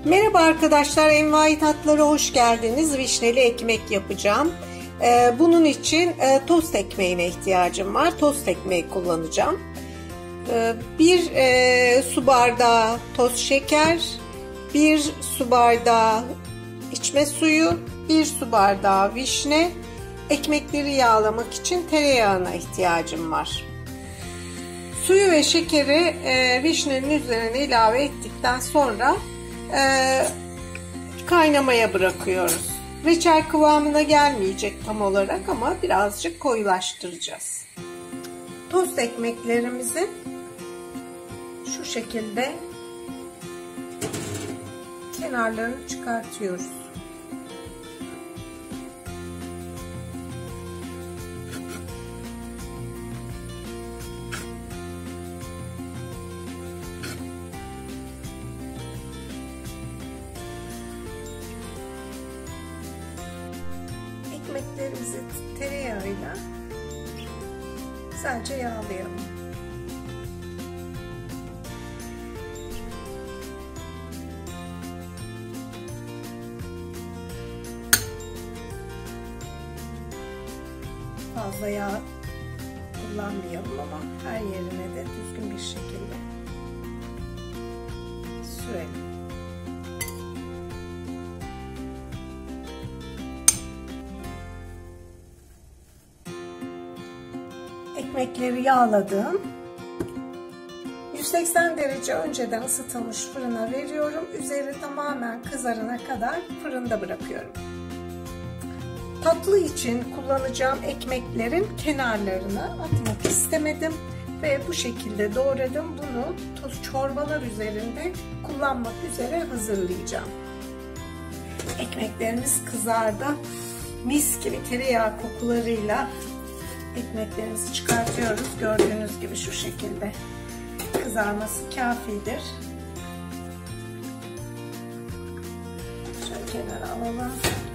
Merhaba arkadaşlar, Envai Tatlılara hoş geldiniz. Vişneli ekmek yapacağım. Bunun için tost ekmeğine ihtiyacım var. Tost ekmeği kullanacağım. Bir su bardağı toz şeker, bir su bardağı içme suyu, bir su bardağı vişne, ekmekleri yağlamak için tereyağına ihtiyacım var. Suyu ve şekeri vişnenin üzerine ilave ettikten sonra kaynamaya bırakıyoruz. Reçel kıvamına gelmeyecek tam olarak ama birazcık koyulaştıracağız. Tost ekmeklerimizi şu şekilde kenarlarını çıkartıyoruz. Ekmeklerimizi tereyağıyla sadece yağlayalım. Fazla yağ kullanmayalım ama her yerine de düzgün bir şekilde sürelim. Ekmekleri yağladım. 180 derece önceden ısıtılmış fırına veriyorum. Üzeri tamamen kızarana kadar fırında bırakıyorum. Tatlı için kullanacağım ekmeklerin kenarlarını atmak istemedim ve bu şekilde doğradım. Bunu çorbalar üzerinde kullanmak üzere hazırlayacağım. Ekmeklerimiz kızardı. Mis gibi tereyağı kokularıyla ekmeklerimizi çıkartıyoruz. Gördüğünüz gibi şu şekilde kızarması kafidir. Şöyle kenara alalım.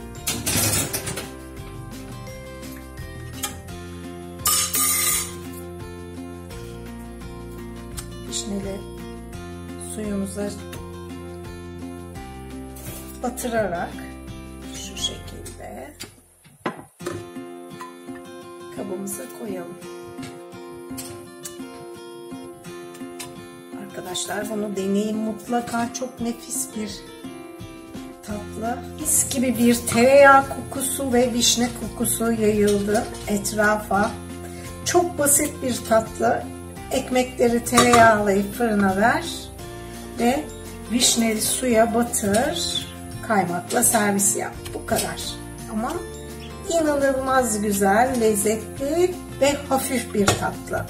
Vişneli suyumuza batırarak şu şekilde kabımıza koyalım. Arkadaşlar bunu deneyin mutlaka, çok nefis bir tatlı. Mis gibi bir tereyağı kokusu ve vişne kokusu yayıldı etrafa. Çok basit bir tatlı. Ekmekleri tereyağlayıp fırına ver ve vişneli suya batır, kaymakla servis yap. Bu kadar. Ama İnanılmaz güzel, lezzetli ve hafif bir tatlı.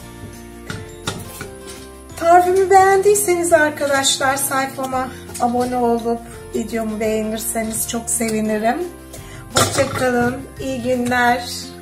Tarifimi beğendiyseniz arkadaşlar sayfama abone olup videomu beğenirseniz çok sevinirim. Hoşça kalın, iyi günler.